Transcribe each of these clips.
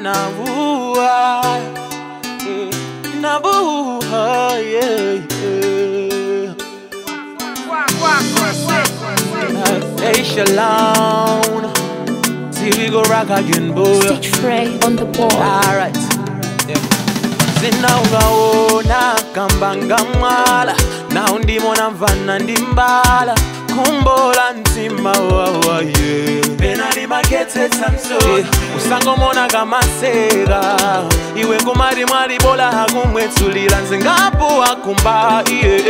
Echelon. See we go rock again, boy. Stitch Frey on the board. Alright. Sinaungaona kambangamala na undimona mvana ndimbala kumbola ntima wawa pena ni makete samso usangomona kamasera iwe kumari mwari bola hakumwetulila nzingapo akumba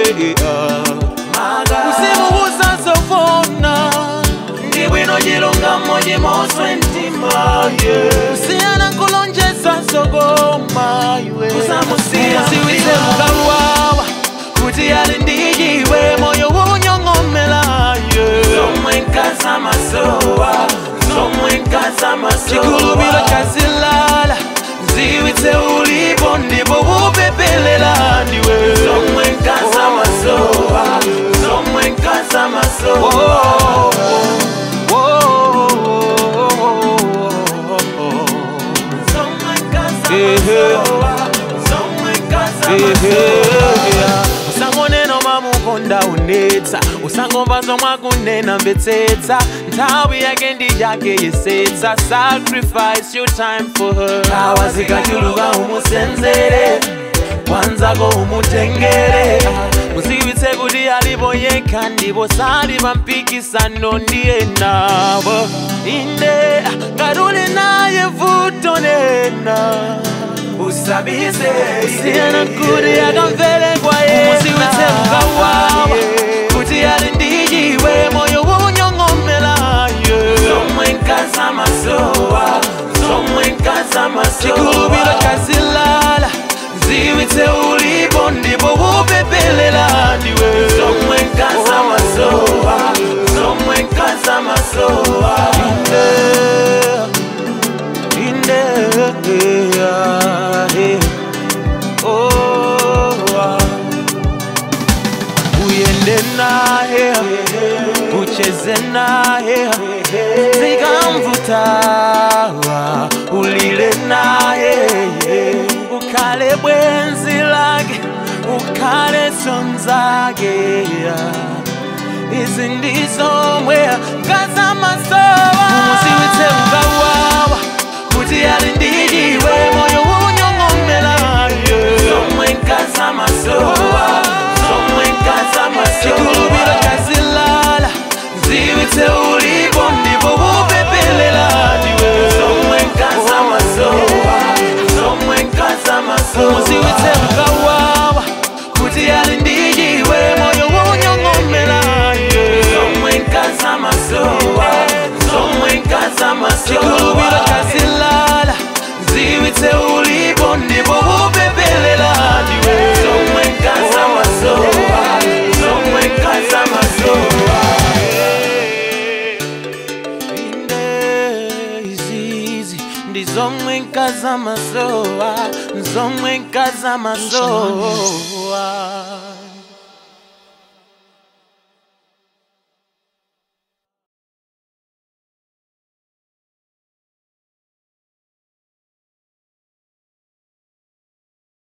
usimu usazofona ndibwino jilonga moji moswe ntima usiana kulonjeza sogoma usiwite mukawawa kuti alindijiwe moyo unyongomela Zomwe nkasa masowa chikulubilo chasilala ziwite ulipo ndipo upepelela ndiwe Zomwe nkasa masowa usangoneno mamukonda unetsa usangombazo mwakunena mbetsetsa nthawi yake ndi yake yesetsa sacrifice your time for her awazikachuluka umusenzere wanzako umutengere uziwitse kuti alipo yekha ndipo sali pampikisano ndiye nabo inde ngaruli naye vuto nena usabise usiyana kuti akamvele kwa yena uziwitse mukawawa kuti alindijiwe moyo unyongomela Zomwe nkasa masowa chikulubilo chasilala ziwite ulipo ndipo upepelela ndiwe Zomwe nkasa masowa inde uyende naye ucheze naye zikamvutawa ulile naye ukale bwenzi lake ukale sonzake izi ndizomwe nkasa masowa usiwitse mukawawa kuti alindijiwe moyo unyongomela Zomwe nkasa masowa chikulubilo chasilala ziwitse ulipo ndipo upepelela ndiwe Zomwe nkasa masowa usiwitse mukawawa kuti alindijiwe moyo unyongomela Zomwe nkasa masowa chikulubilo chasilala ziwitse ulipo ndipo upepelela ndiwe Zomwe nkasa masowa Zomwe nkasa masowa